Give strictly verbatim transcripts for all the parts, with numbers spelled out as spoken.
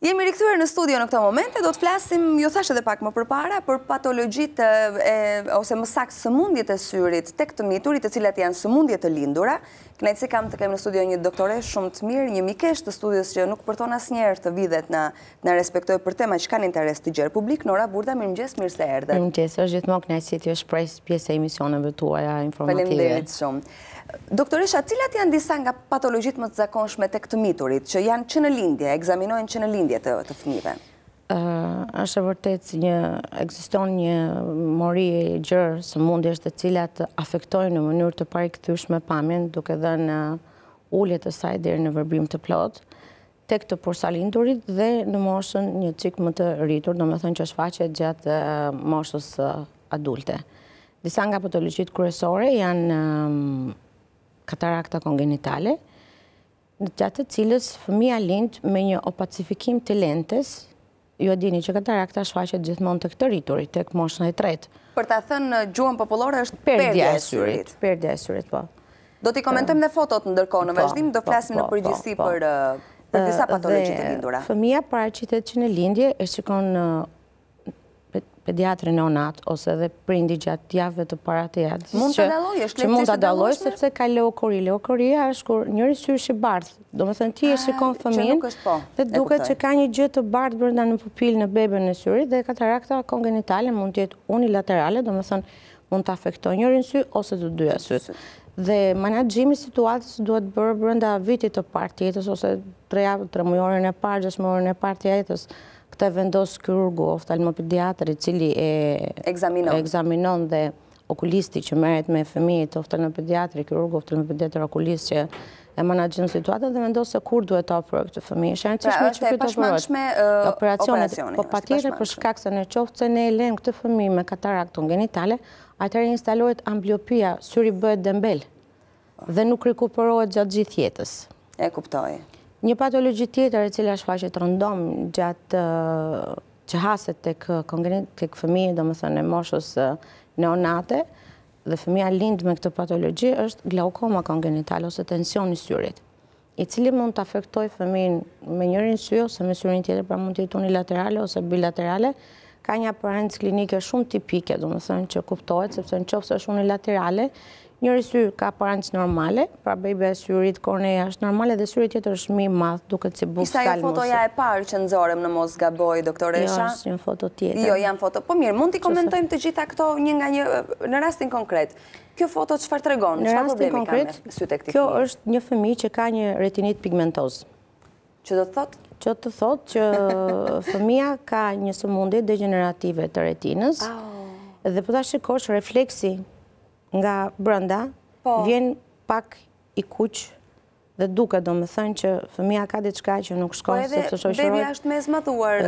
Jemi rikthyer në studio në këto momente, do të flasim, ju thash edhe pak më përpara, për patologjitë ose më saktë sëmundjet e syrit tek të miturit, të cilat janë sëmundje të lindura. Kënaqësi kam të kem në studio një doktores shumë të mirë, një mikesh të studios që nuk përton asnjëherë të vidhet na na respektoj për tema që kanë interes të gjerë publik. Nora Burda, mirëmëngjes, mirë se erdhe. Mirëmëngjes, është gjithmonë kënaqësi të shpreh pjesë e emisioneve tuaja informative. Faleminderit shumë. Doktoresha, cilat janë disa nga patologjitë më të zakonshme tek të miturit, që janë që në lindje, ekzaminojnë që në lindje të, të fëmijëve? Uh, është e vërtet një ekziston një mori e gjerë sëmundjesh të cilat afektojnë në mënyrë të parikëthyeshme pamjen, duke dhënë ulje të saj deri në verbrim të plot tek të porsalindurit dhe në moshën një çik më të rritur, domethënë që shfaqet gjatë uh, moshës uh, adulte. Disa nga patologjitë kryesore janë um, katarakta kongenitale, në gjatë të cilës fëmia lind me një opacifikim të lentes. Ju e dini që katarakta shfaqet gjithmonë tek të rriturit, tek moshën e tretë. Për ta thënë gjuhën popullore është perdja e syrit. Perdja e syrit, po. Do t'i komentojmë dhe fotot ndërkohë në vazhdim, do flasim në përgjithësi për për disa patologji të lindura. Fëmia paraqitet që në lindje e shikon pediatri neonat ose edhe prindi gjatë javëve të para të jetës. Mund ta dallojë, është lehtësisht mund ta dallojë sepse ka leukori. Leukoria është kur njëri syri është i bardhë. Domethënë ti e shikon fëmijën dhe duket që ka një gjë të bardhë brenda në pupilë në beben e syrit dhe katarakta kongenitale mund të jetë unilaterale, domethënë mund të afektojë njërin sy ose të dyja syt. Dhe menaxhimi i situatës duhet bërë brenda vitit të parë të jetës ose tre javë, tre mujorin e parë, gjashtë mujorin e parë të jetës. Këtë vendos kirurgu, oftalmopediatri, i cili e ekzaminon. ekzaminon dhe okulisti që merret me fëmijët, oftalmopediatri, kirurgu, oftalmopediatri, okulist që e menaxhon situatën dhe vendos se kur duhet të operojë këtë fëmijë. Është rëndësishme që të operohet. Operacionet, po patjetër për shkak se në qoftë se ne e lëmë këtë fëmijë me katarakt kongenitale, atëherë instalohet ambliopia, syri bëhet dembel dhe nuk rikuperohet gjatë gjithë jetës. E kuptoj. Një patologji tjetër e cila shfaqet rëndom gjatë që haset tek tek fëmijë, domethënë e moshës neonate dhe fëmia lind me këtë patologji është glaukoma kongenitale ose tensioni i syrit, i cili mund të afektojë fëmijën me njërin sy ose me syrin tjetër, pra mund të jetë unilaterale ose bilaterale. Ka një aparencë klinike shumë tipike, domethënë që kuptohet sepse nëse është unilaterale, njëri sy ka aparencë normale, pra bejbja e syrit, kornea është normale dhe syri tjetër është më i madh, duket si buk skalmos. Ishte ajo fotoja e parë që nxorëm në mos gaboj, doktoresha? Jo, është një foto tjetër. Jo, janë foto. Po mirë, mund t'i komentojmë të gjitha këto një nga një në rastin konkret. Kjo foto çfarë tregon? Çfarë problemi ka me sytë e këtij? Kjo është një fëmijë që ka një retinit pigmentoz. Që do të thotë? Që të thotë që fëmia ka një sëmundje degenerative të retinës dhe po ta shikosh refleksi nga brenda, vjen pak i kuq dhe duket domethënë që fëmia ka diçka që nuk shkon sepse shoqërohet. Po edhe bebi është më zmadhuar,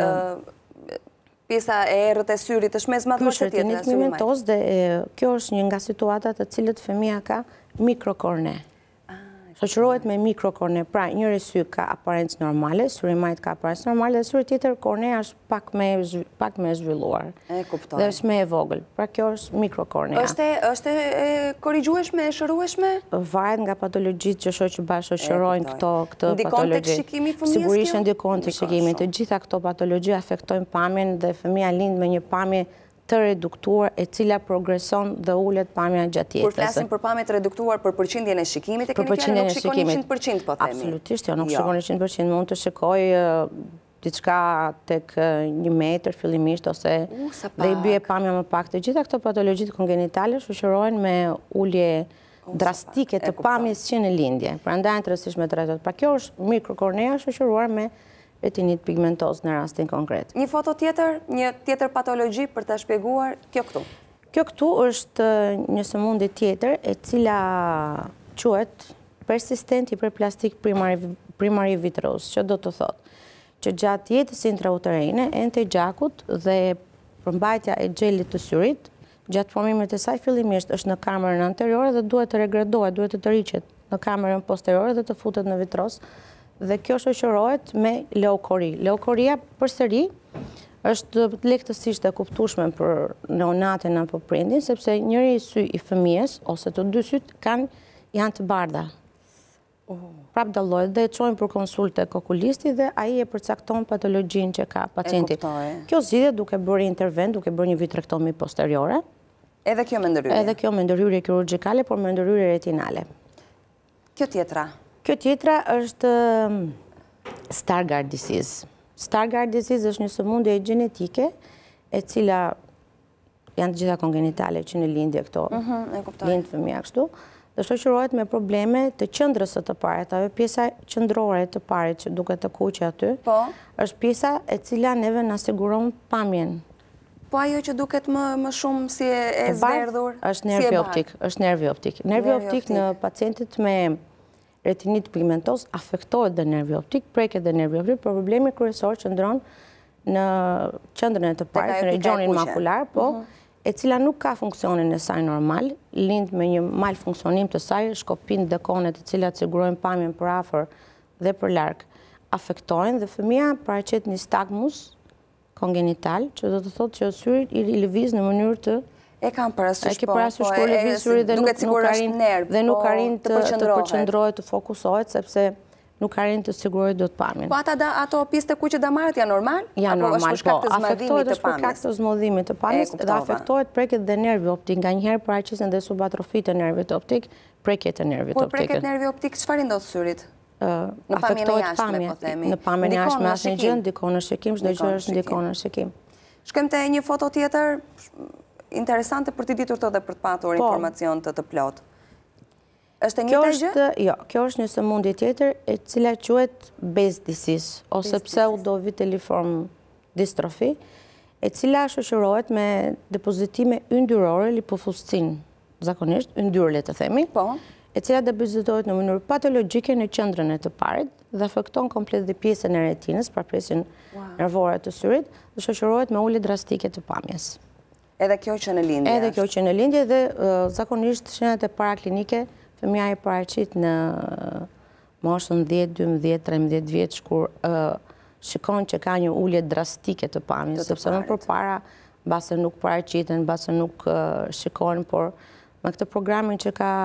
pjesa e errët e syrit është më zmadhuar se tjetra. Kjo është pigmentoz dhe kjo është një nga situatat të cilët fëmia ka mikrokorne. Shoqërohet me mikrokorne, pra njëri sy ka aparencë normale, syri majt ka aparencë normale dhe syri tjetër kornea është pak më pak më zhvilluar. E kuptoj. Dhe është më e vogël. Pra kjo është mikrokornea. Është është e korrigjueshme, e shërueshme? Varet nga patologjitë që shoqë bashkëshorojnë këto këtë patologji. Ndikon tek shikimi i fëmijës? Sigurisht ndikon tek shikimi. Të gjitha këto patologji afektojnë pamjen dhe fëmia lind me një pamje të reduktuar e cila progreson dhe ulet pamja gjatë jetës. Kur flasim për pamje të reduktuar për përqindjen e shikimit, e keni fjalën nuk shikoni njëqind përqind, po themi. Absolutisht, jo, nuk shikoni njëqind përqind, mund të shikoj diçka tek një metër fillimisht ose dhe i bie pamja më pak. Të gjitha këto patologjitë kongenitale shoqërohen me ulje drastike të pamjes që në lindje. Prandaj është rëndësishme të trajtohet. Pra kjo është mikrokornea shoqëruar me retinit pigmentoz në rastin konkret. Një foto tjetër, një tjetër patologji për ta shpjeguar kjo këtu. Kjo këtu është një sëmundje tjetër e cila quhet persistent hiperplastik primary vitreous, që do të thotë që gjatë jetës intrauterine, ente gjakut dhe përmbajtja e xhelit të syrit, gjatë formimit të saj fillimisht është në kamerën anteriore dhe duhet të regradohet, duhet të tërhiqet në kamerën posteriore dhe të futet në vitros. Dhe kjo shoqërohet me leukori. Leukoria përsëri është lehtësisht e kuptueshme për neonatin apo prindin, sepse njëri sy i fëmijës ose të dy syt kanë janë të bardha. Prap dallohet dhe e çojnë për konsulte okulisti dhe ai e përcakton patologjinë që ka pacienti. Kjo zgjidhet duke bërë intervent, duke bërë një vitrektomi posteriore. Edhe kjo me ndërhyrje? Edhe kjo me ndërhyrje kirurgjikale, por me ndërhyrje retinale. Kjo tjetra? Kjo tjetra është Stargardt disease. Stargardt disease është një sëmundje gjenetike e cila janë të gjitha kongenitale që në lindje këto lindë fëmija kështu, dhe shoqërohet me probleme të qëndrës së të paret, ajo pjesa qëndrore të paret që duke të kuqe aty, është pjesa e cila neve në siguron pamjen. Po ajo që duket më shumë si e zverdhur? është nervi optik, është nervi optik. Nervi optik në pacientit me retinit pigmentos afektohet dhe nervi optik, preket dhe nervi optik, për problemi kryesor që ndronë në qëndrën e të paret, në regionin makular, po, e cila nuk ka funksionin e saj normal, lind me një mal funksionim të saj, shkopin dhe konet e cilat sigurojnë pamjen për afër dhe për larg, afektojnë dhe fëmia paraqet një stagmus kongenital, që do të thotë që syri i lëviz në mënyrë të E kam parasysh, po, po, dhe nuk ka rinë të përqëndrohet, të fokusohet, sepse nuk ka rinë të sigurohet do të pamjen. Po ato pjesë të kuqe damarët janë normal? Ja, normal, po, afektohet është për shkak të zmodhimit të pamjes, dhe afektohet preket dhe nervi optik, nga njëherë paraqiten dhe subatrofi të nervit optik, preket të nervit optik. Por preket nervi optik, çfarë ndodh syrit? Në afektohet pamje, në pamjen e jashtme asnjë gjë, ndikon në shikim, çdo gjë është ndikon në shikim. Shkojmë te një foto tjetër interesante për t'i ditur të dhe për të patur informacion të të plot. Është e një të gjë? Jo, kjo është një sëmundje tjetër e cila quhet Best disease, ose pseudovitelliform dystrofi, e cila shoqërohet me depozitime yndyrore lipofuscin, zakonisht, yndyrë le të themi, e cila depozitohet në mënyrë patologjike në qendrën e të paret dhe afekton komplet dhe pjesën e retinës, prapresjen nervore të syrit, dhe shoqërohet me ulje drastike të pamjes. Edhe kjo që në lindje? Edhe kjo që në lindje dhe zakonisht shenjat e paraklinike fëmija e paraqit në moshën dhjetë, dymbëdhjetë, trembëdhjetë vjeç kur shikon që ka një ulje drastike të pamjes, sepse më përpara mbase nuk paraqiten, mbase nuk shikojnë, por me këtë programin që ka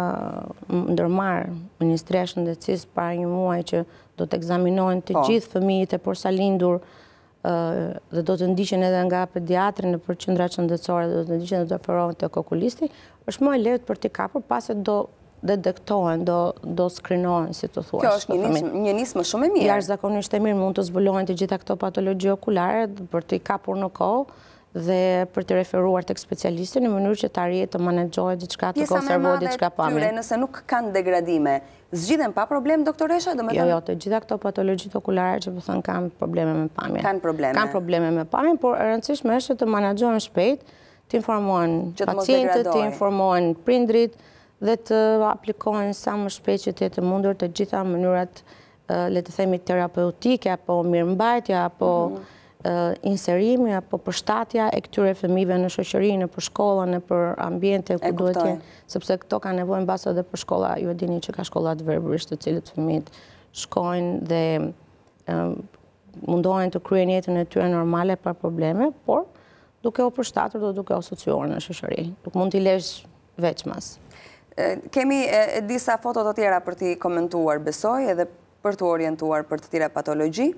ndërmarrë Ministria e Shëndetësisë para një muaji që do të ekzaminohen të gjithë fëmijët e porsalindur dhe do të ndiqen edhe nga pediatri në për qendra shëndetësore, do të ndiqen dhe do të operohen tek okulisti, është më e lehtë për t'i kapur pasi do detektohen, do skrinohen, si të thuash. Kjo është një nismë shumë e mirë. Jashtëzakonisht e mirë, mund të zbulohen të gjitha këto patologji okulare për t'i kapur në kohë dhe për të referuar tek specialisti në mënyrë që të arrihet të menaxhohet diçka, të konservohet diçka pamje. Pjesa më e madhe nëse nuk kanë degradime, zgjidhen pa problem, doktoresha? Jo, jo, të gjitha këto patologjit okulare që po thënë kanë probleme me pamjen. Kanë probleme. Kanë probleme me pamjen, por e rëndësishme është të menaxhohen shpejt, të informohen pacientët, të informohen prindrit dhe të aplikohen sa më shpejt që të jetë mundur të gjitha mënyrat, le të themi, terapeutike apo mirëmbajtja apo inserimi apo përshtatja e këtyre fëmijëve në shoqëri, në për shkolla, në për ambiente ku duhet të jenë, sepse këto kanë nevojë mbase edhe për shkolla, ju e dini që ka shkolla të verbërisht të cilët fëmijët shkojnë dhe mundohen të kryejnë jetën e tyre normale pa probleme, por duke u përshtatur dhe duke u asociuar në shoqëri. Nuk mund t'i lësh veçmas. Kemi disa foto të tjera për t'i komentuar, besoj, edhe për t'u orientuar për të tjera patologji.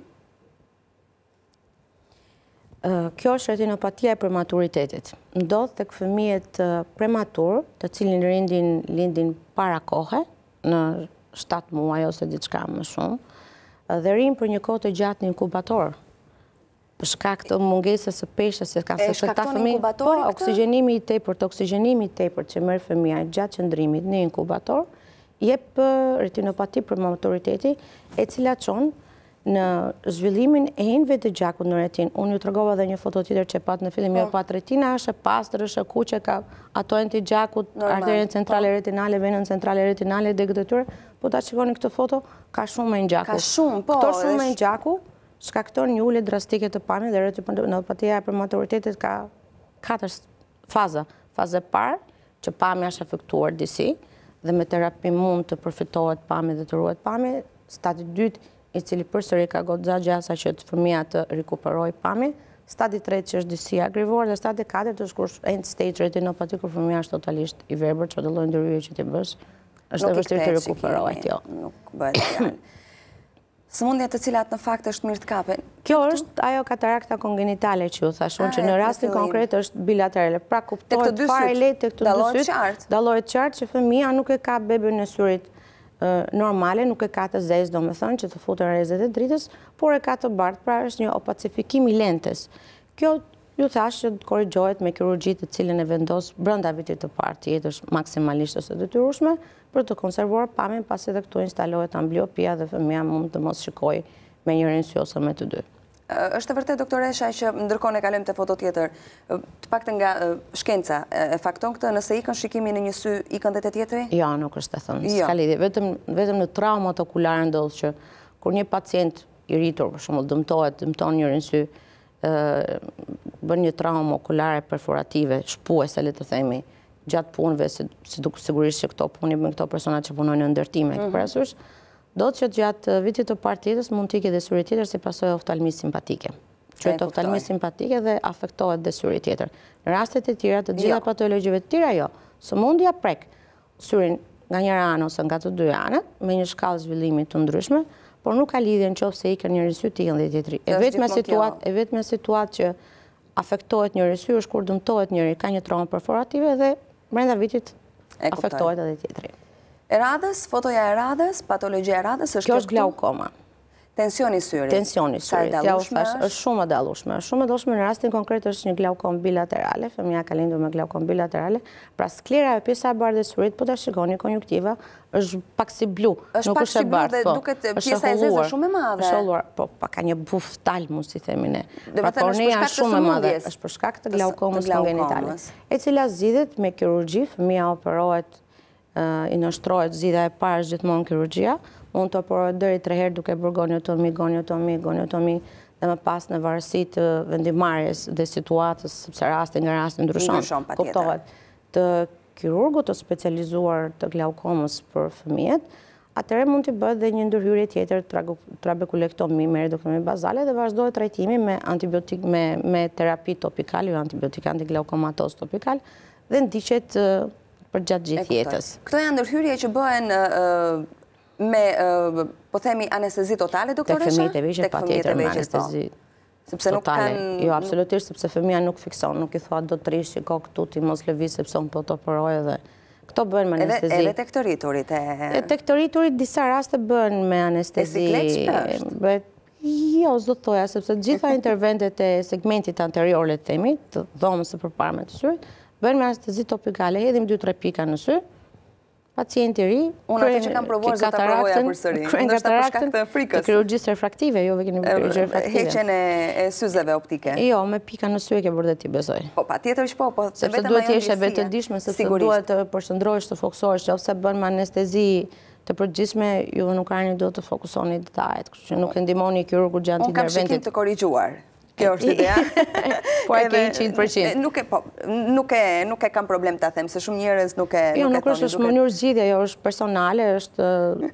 Kjo është retinopatia e prematuritetit. Ndodh tek fëmijët prematur, të cilin rindin lindin para kohe, në shtatë muaj ose diçka më shumë, dhe rinë për një kohë të gjatë në inkubator. Për shkak të mungesës së peshës, se kanë se këta fëmijë, po, oksigjenimi i tepërt, oksigjenimi i tepërt që merr fëmia gjatë qëndrimit në inkubator, jep retinopati prematuriteti, e cila çon në zhvillimin e enëve të gjakut në retinë. Unë ju tregova edhe një foto tjetër që pat në fillim, jo pat retina, është e pastër, është e kuqe, ka ato enë të gjakut, arterien centrale retinale, venën centrale retinale dhe këtë tyre, po ta shikoni këtë foto, ka shumë me në gjaku. Ka shumë, po. Këto shumë me në gjaku, shkakton një ulje drastike të pamjes dhe retinopatia e prematuritetit ka katër faza. Faza e parë, që pamja është afektuar disi, dhe me terapi mund të përfitohet pamje dhe të ruhet pamje. Stadi dytë, i cili përsëri ka goxha gjasa që të fëmia të rikuperojë pamjen. Stadi tretë që është disi agrevuar dhe stadi katërt është kur end stage retinopati kur fëmia është totalisht i verbër, çdo lloj ndërhyrje që ti bësh është e vështirë të rikuperohet, jo. Nuk bëhet fjalë. Sëmundje të cilat në fakt është mirë të kapen. Kjo është ajo katarakta kongenitale që ju thashun, që në rastin konkret është bilaterale. Pra kuptohet fare lehtë tek të dy syt, dallohet qartë që fëmia nuk e ka bebën në syrit normale, nuk e ka të zezë, do me thënë, që të futën rrezet e dritës, por e ka të bardhë, pra është një opacifikim i lentes. Kjo ju thash që korrigjohet me kirurgji të cilën e vendos brenda vitit të parë të jetës maksimalisht ose detyrueshme për të konservuar pamjen pasi edhe këtu instalohet ambliopia dhe fëmia mund të mos shikojë me njërin sy ose me të dy. Është e vërtet, doktoresha, që ndërkohë ne kalojmë te foto tjetër, të paktën nga shkenca e fakton këtë, nëse ikën shikimi në një sy, ikën dhe te tjetri? Jo, nuk është e thënë. S'ka lidhje. Vetëm vetëm në traumat okulare ndodh që kur një pacient i rritur, për shembull, dëmtohet, dëmton njërin sy, bën një traumë okulare perforative, shpuese, le të themi, gjatë punëve, sigurisht që këto puni me këto persona që punojnë në ndërtime, ke parasysh, do të që gjatë vitit të parë tjetës mund t'i ke dhe syri tjetër si pasojë oftalmi simpatike. Qëtë oftalmi simpatike dhe afektohet dhe syri tjetër. Në rastet e tjera të gjitha patologjive të tjera jo. Sëmundja prek syrin nga njëra anë ose nga të dy anët me një shkallë zhvillimi të ndryshme, por nuk ka lidhje nëse ikën njëri sy t'i ikën dhe tjetri. E vetme situatë që afektohet njëri sy është kur dëmtohet njëri, ka një traumë perforative dhe brenda vitit afektohet edhe tjetri. E radhës, fotoja e radhës, patologjia e radhës është kjo është glaukoma. Tensioni i syrit. Tensioni i syrit. Është shumë e dallueshme. Është shumë e dallueshme në rastin konkret është një glaukom bilaterale, fëmia ka lindur me glaukom bilaterale. Pra sklera e pjesa e bardhë e syrit, po ta shikoni konjunktiva, është pak si blu, nuk është e bardhë, po. Duket pjesa e zezë shumë e madhe. Është holluar, po pa ka një buftal, mund si themi ne. Pra kornea është shumë e madhe, është për shkak të glaukomës kongenitale, e cila zgjidhet me kirurgji, fëmia operohet, i nështrohet zgjidhja e parë është gjithmonë kirurgjia, mund të operohet deri tre herë duke bërë goniotomi, goniotomi, goniotomi, dhe më pas në varësi të vendimarrjes dhe situatës, sepse rasti nga rasti ndryshon, kuptohet, të kirurgut të specializuar të glaukomës për fëmijët, atëherë mund të bëhet dhe një ndërhyrje tjetër trabekulektomi me reduktomi bazale dhe vazhdohet trajtimi me antibiotik me me terapi topikale, jo antibiotik antiglaukomatos topikal dhe ndiqet për gjatë gjithë jetës. Këto janë ndërhyrje që bëhen me, po themi, anestezi totale, doktoresha? Tek fëmijët e vegjël patjetër me anestezi totale. Jo, absolutisht, sepse fëmia nuk fikson, nuk i thua do të rish, shiko këtu ti mos lëviz sepse unë po të operoj dhe këto bëhen me anestezi. Edhe tek të rriturit? Tek të rriturit disa raste bëhen me anestezi. E siklet që Jo, s'do të thoja, sepse gjitha interventet e segmentit anterior, le të themi, të dhomës së përparme të syrit, bëhen me anestezi topikale, hedhim dy tre pika në sy, pacienti ri, unë atë që kam provuar zë të provoja për sëri, ndështë për shkak të frikës. Të kirurgjisë refraktive, jo, keni kirurgjisë refraktive. Heqen e syzeve optike. Jo, me pika në sy e ke bërë dhe ti besoj. Po, pa tjetër që po, po, sepse duhet t'jesh e vetëdijshme, sepse duhet të përshëndrohesh të fokusohesh, që ose bën me anestezi të përgjithshme, ju nuk arni duhet të fokusoni detajet, kështu që nuk e ndihmoni kirurgu gjatë interventit. Unë kam shikim të korrigjuar. Kjo është ideja. Po e ke njëqind përqind. Nuk e kam problem të them, se shumë njerëz nuk e thoni. Jo, nuk është është mënyrë zgjidhje, jo është personale, është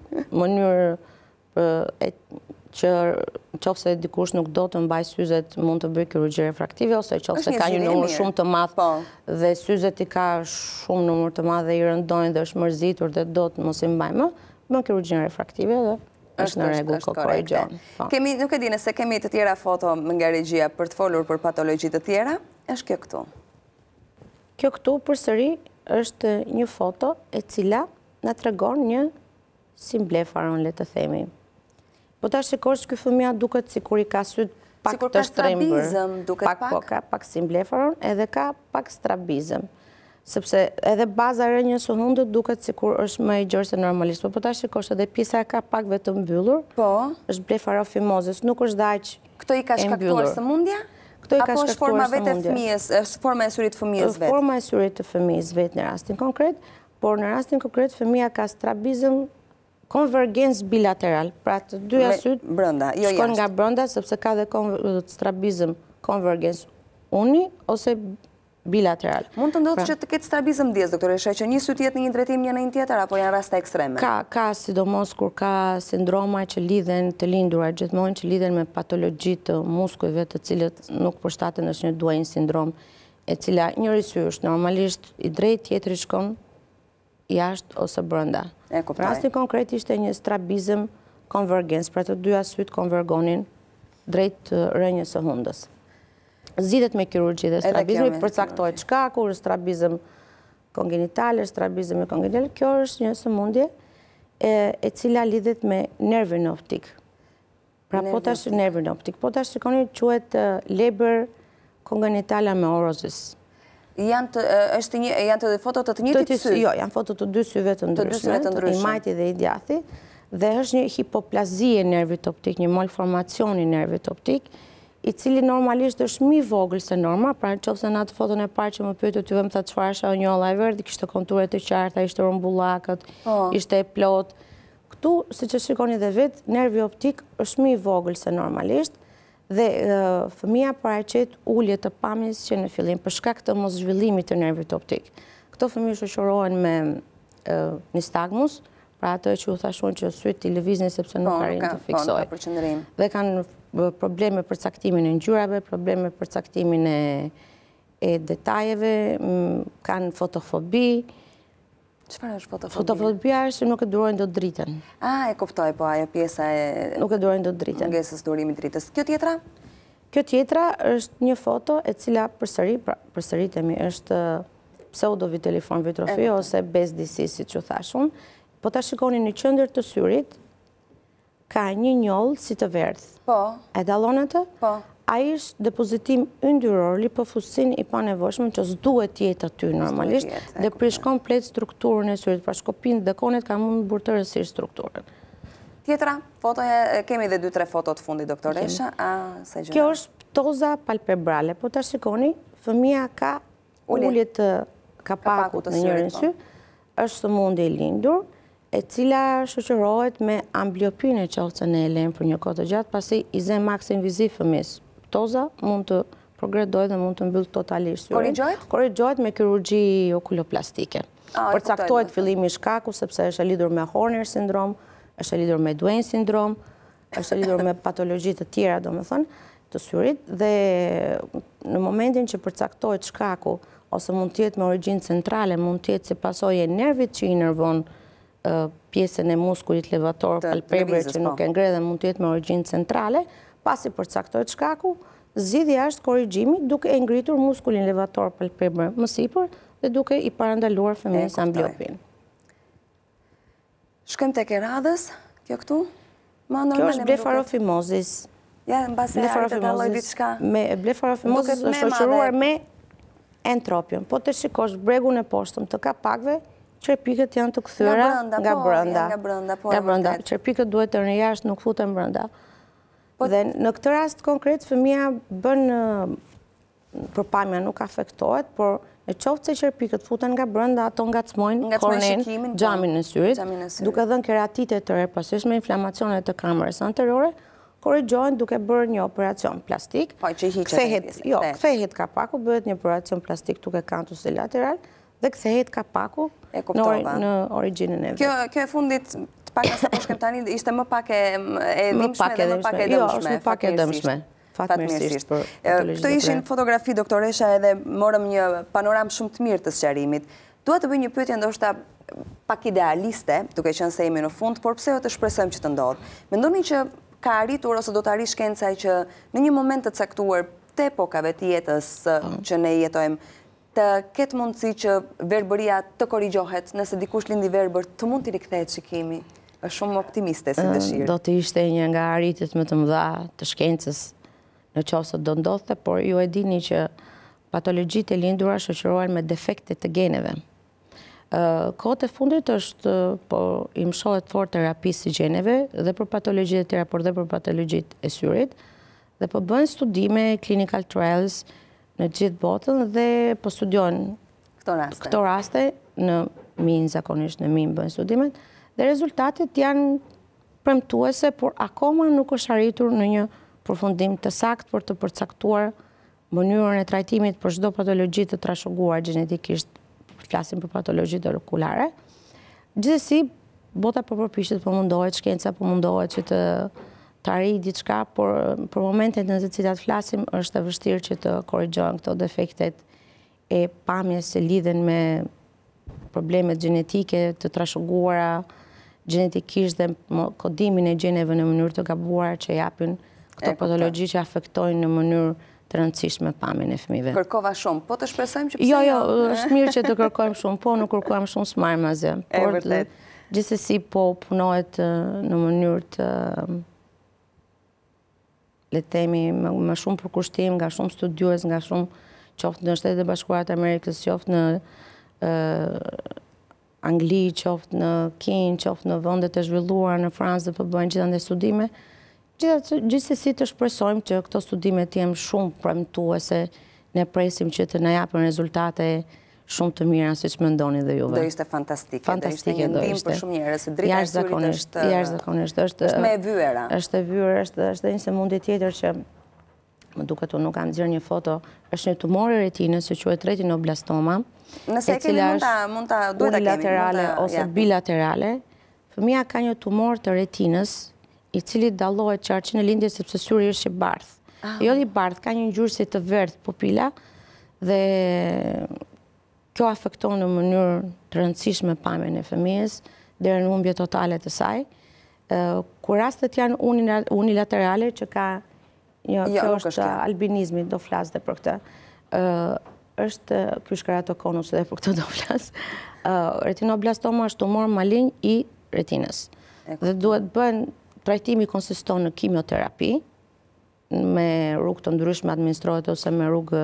mënyrë që qofse dikush nuk do të mbaj syzet mund të bëjë kirurgji refraktive, ose qofse ka një numër shumë të madh dhe syzet i ka shumë numër të madh dhe i rëndojnë dhe është mërzitur dhe do të mos i mbaj më, bën kirurgjin refraktive dhe është në rregull korrigjon. Kemi, nuk e di nëse kemi të tjera foto nga regjia për të folur për patologji të tjera, është kjo këtu. Kjo këtu përsëri është një foto e cila na tregon një si blefaron, le të themi. Po ta shikosh ky fëmia duket sikur i ka syt pak të shtrembër, pak po ka pak si blefaron, edhe ka pak strabizëm. Sepse edhe baza e rënjës së hundët duket sikur është më e gjerë se normalisht, por po ta shikosh edhe pjesa e ka pak vetëm mbyllur. Po. Është blefarofimozës, nuk është daq. Këto i ka shkaktuar sëmundja? Këto i ka shkaktuar sëmundja. Apo është forma vetë e fëmijës, është forma e syrit të fëmijës vetë? Forma e syrit të fëmijës vetë në rastin konkret, por në rastin konkret fëmia ka strabizëm konvergencë bilateral, pra të dyja syt shkon nga brenda sepse ka dhe strabizëm konvergencë uni ose bilateral. Mund të ndodhë që të ketë strabizëm dies, doktoresha, që një sy tjetë në një drejtim, një në një tjetër, apo janë raste ekstreme? Ka, ka, sidomos kur ka sindroma që lidhen të linduar, gjithmonë që lidhen me patologji të muskujve të cilët nuk përshtaten është një duajnë sindrom, e cila njëri sy është normalisht i drejt, tjetëri shkon jashtë ose brenda. E kuptoj. Rasti konkret ishte një strabizëm konvergens, pra të dyja sytë konvergonin drejt rënjës së hundës. Zgjidhet me kirurgji dhe strabizmi, përcaktohet shkaku, strabizëm kongenitale, strabizëm kongenitale. Kjo është një sëmundje e cila lidhet me nervin optik. Pra po tash nervin optik, po tash shikoni quhet leber kongenitala me orozis. Janë të, është një, janë të foto të të njëjtit sy? Jo, janë foto të dy syve të ndryshme, i majti dhe i djathi, dhe është një hipoplazi e nervit optik, një malformacion i nervit optik, i cili normalisht është mi vogël se norma, pra në qofse në atë foton e parë që më pyetë ty vëmë të çfarë është ajo njolla e verdhë, kishte konture të qarta, ishte rumbullakët, ishte e plot. Këtu, siç e shikoni dhe vetë, nervi optik është mi vogël se normalisht, dhe fëmia paraqet ulje të pamjes që në fillim për shkak të mos zhvillimit të nervit optik. Këto fëmijë shoqërohen me nistagmus, pra ato që u thashun që syt i lëviznin sepse nuk arrin të fiksojë. Dhe kanë probleme për caktimin e ngjyrave, probleme për caktimin e detajeve, kanë fotofobi. Çfarë është fotofobi? Fotofobia është që nuk e durojnë dot dritën. Ah, e kuptoj, po ajo pjesa e nuk e durojnë dot dritën. Mungesës durimit dritës. Kjo tjetra? Kjo tjetra është një foto e cila përsëri, pra përsëritemi, është pseudoviteliform vitrofi ose besdisi, siç u thashun. Po ta shikoni në qendër të syrit ka një njollë si të verdh. Po. E dallon atë? Po. Ai është depozitim yndyror, lipofuscin i panevojshëm që s'duhet jetë aty normalisht dhe prish komplet strukturën e syrit, pra shkopin dhe konet ka mund burtërësisht strukturën. Tjetra, fotoja, kemi dhe dy tre foto të fundit, doktoresha. Kjo është ptoza palpebrale, po ta shikoni, fëmia ka ulje të kapakut në njërin sy, është sëmundje e lindur, e cila shoqërohet me ambliopinë që ose ne e lejmë për një kohë të gjatë, pasi i zë maksin viziv fëmis. Ptoza mund të progredojë dhe mund të mbyll totalisht syrin. Korrigjohet? Korrigjohet me kirurgji okuloplastike. Përcaktohet fillimi i shkaku sepse është e lidhur me Horner sindrom, është e lidhur me Duane sindrom, është e lidhur me patologji të tjera, domethënë, të syrit, dhe në momentin që përcaktohet shkaku ose mund të jetë me origjinë centrale, mund të jetë si pasojë e nervit që i nervon pjesën e muskulit levator palpebre që nuk e ngre dhe mund të jetë me origjinë centrale, pasi përcaktohet shkaku, zgjidhja është korrigjimi duke e ngritur muskulin levator palpebre më sipër dhe duke i parandaluar fëmijës ambliopin. Shkojmë tek e radhës, kjo këtu? Kjo është blefarofimozis. Ja, mbase ai të dalloj diçka. Me blefarofimozis është shoqëruar me entropion. Po të shikosh bregun e poshtëm të kapakëve, qerpikët janë të kthyer nga brenda. Nga brenda. Qerpikët duhet të rënë jashtë, nuk futen brenda. Dhe në këtë rast konkret fëmia bën përpamja nuk afektohet, por në qoftë se qerpikët futen nga brenda, ato ngacmojnë kornen, xhamin e syrit, duke dhënë keratite të rrepasishme, inflamacione të kamerës anteriore, korrigjohen duke bërë një operacion plastik. Po që hiqet. Jo, kthehet kapaku, bëhet një operacion plastik duke kantus lateral dhe kthehet kapaku në origjinën e vet. Kjo e fundit të pak sa po shkem tani ishte më pak e dhimbshme dhe më pak e dëmshme. Jo, është më pak e dëmshme. Fatmirësisht për patologjinë. Këto ishin fotografi, doktoresha, edhe morëm një panoramë shumë të mirë të sqarimit. Dua të bëj një pyetje ndoshta pak idealiste, duke qenë se jemi në fund, por pse jo të shpresojmë që të ndodhë. Mendoni që ka arritur ose do të arrijë shkenca që në një moment të caktuar të epokave të jetës që ne jetojmë, të ketë mundësi që verbëria të korrigjohet, nëse dikush lindi verbër, të mund t'i rikthehet shikimi? Është shumë optimiste si dëshirë. Do të ishte një nga arritjet më të mëdha të shkencës në qoftë se do ndodhte, por ju e dini që patologjitë e lindura shoqërohen me defekte të geneve. Kohët e fundit është, po i mshohet fort terapisë së gjeneve dhe për patologjitë e tjera, por dhe për patologjitë e syrit, dhe po bëhen studime, clinical trials në gjithë botën dhe po studiojnë këto raste, në min zakonisht në min bëhen studimet, dhe rezultatet janë premtuese, por akoma nuk është arritur në një përfundim të saktë për të përcaktuar mënyrën e trajtimit për çdo patologji të trashëguar gjenetikisht, flasim për patologjitë okulare. Gjithsesi, bota po përpiqet, po mundohet, shkenca po mundohet që të të arrijë diçka, por për momentet në të cilat flasim është e vështirë që të korrigjohen këto defektet e pamjes që lidhen me problemet gjenetike të trashëguara gjenetikisht dhe kodimin e gjeneve në mënyrë të gabuara që japin këto patologji që afektojnë në mënyrë të rëndësishme pamjen e fëmijëve. Kërkova shumë, po të shpresojmë që pse jo. Jo, jo, është mirë që të kërkojmë shumë, po nuk kërkojmë shumë s'marrim asgjë. Por gjithsesi po punohet në mënyrë të le të themi më shumë përkushtim nga shumë studiues, nga shumë qoftë në Shtetet e Bashkuara të Amerikës, qoftë në Angli, qoftë në Kinë, qoftë në vendet e zhvilluara në Francë dhe po bëjnë gjithandaj studime. Gjithsesi të shpresojmë që këto studime të jenë shumë premtuese, ne presim që të na japin rezultate shumë të mira siç mendoni dhe juve. Do ishte fantastike, Fantastike do ishte një ndim për shumë njerëz, se drita e syrit është jashtëzakonisht është është me e vyera. Është e vyer, është është një sëmundje tjetër që më duket unë nuk kam nxjerrë një foto, është një tumor i retinës që quhet retinoblastoma. Nëse e kemi mund ta mund ta duhet ta kemi unilaterale ose bilaterale. Fëmia ka një tumor të retinës i cili dallohet qarqin e lindjes sepse syri është i bardhë. Jo i bardhë, ka një ngjyrë si të verdhë pupila dhe kjo afekton në mënyrë të rëndësishme pamjen e fëmijës deri në humbje totale të saj. Kur rastet janë unilaterale që ka jo, kjo është albinizmi, do flas dhe për këtë. Është ky është keratokonus dhe për këtë do flas. Retinoblastoma është tumor malign i retinës. Dhe duhet bën trajtimi konsiston në kimioterapi, me rrugë të ndryshme administrohet ose me rrugë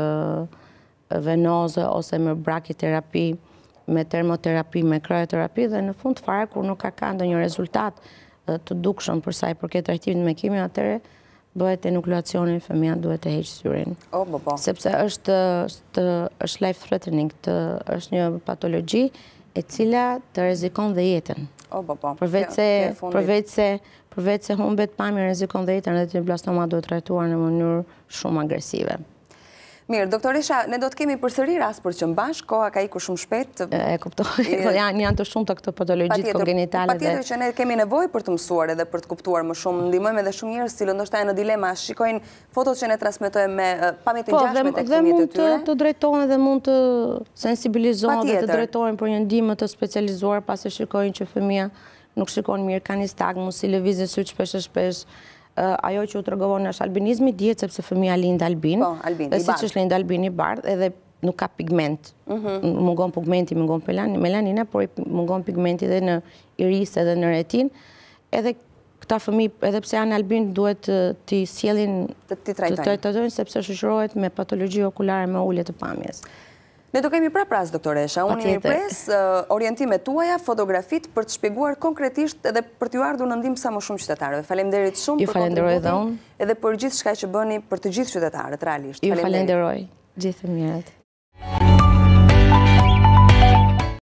venoze, ose me brakiterapi, me termoterapi, me kryoterapi, dhe në fund fare, kur nuk ka ka ndonjë rezultat të dukshëm për sa i përket trajtimit me kimio, atëre bëhet enukleacioni, fëmia duhet të heqë syrin. O, po, po. Sepse është, është life threatening, të, është një patologji e cila të rrezikon dhe jetën. O, po, po. Përveç se, përveç se, përveç se humbet pamjen, rrezikon dhe jetën, retinoblastoma duhet trajtuar në mënyrë shumë agresive. Mirë, doktoresha, ne do të kemi përsëri rast për që mbash, koha ka ikur shumë shpejt. E kuptoj, janë të shumë të këto patologjit kongenitale. Patjetër që ne kemi nevojë për të mësuar edhe për të kuptuar më shumë, ndihmojmë edhe shumë njerëz që ndoshta janë në dilema, shikojnë fotot që ne transmetojmë me pamjet e ngjashme tek fëmijët e tyre. Dhe mund të drejtohen dhe mund të sensibilizohen dhe të drejtohen për një ndihmë të specializuar pasi shikojnë që fëmia nuk shikon mirë, ka nistagmus, si lëvizje syt shpesh e shpesh. Ajo që u tregova është albinizmi, dihet sepse fëmia lind albin. Po, albin, i bardhë. Dhe siç është lind albin i bardhë, edhe nuk ka pigment. Mungon pigmenti, mungon melanina, por mungon pigmenti edhe në iris edhe në retin. Edhe këta fëmijë, edhe pse janë albin, duhet t'i sjellin të trajtojnë, sepse shoqërohet me patologji okulare me ulje të pamjes. Ne do kemi prapras, doktoresha, unë i pres orientimet tuaja, fotografit për të shpjeguar konkretisht edhe për t'ju ardhur në ndihmë sa më shumë qytetarëve. Faleminderit shumë për kontributin edhe për gjithçka që bëni për të gjithë qytetarët realisht. Ju falenderoj, gjithë mirët.